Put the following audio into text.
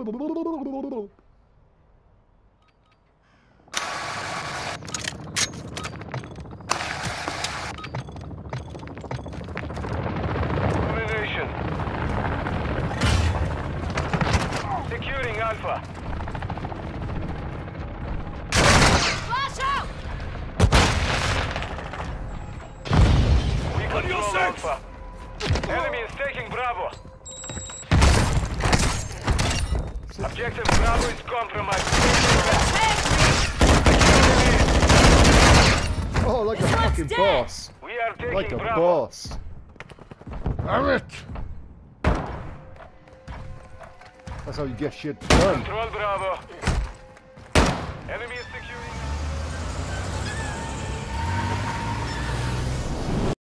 Domination. Securing Alpha. Flash out! We control Alpha. Enemy is taking Bravo. Objective Bravo is compromised. Oh, like a fucking boss. We are taking Like a Bravo. boss. Eric! That's how you get shit done. Control Bravo.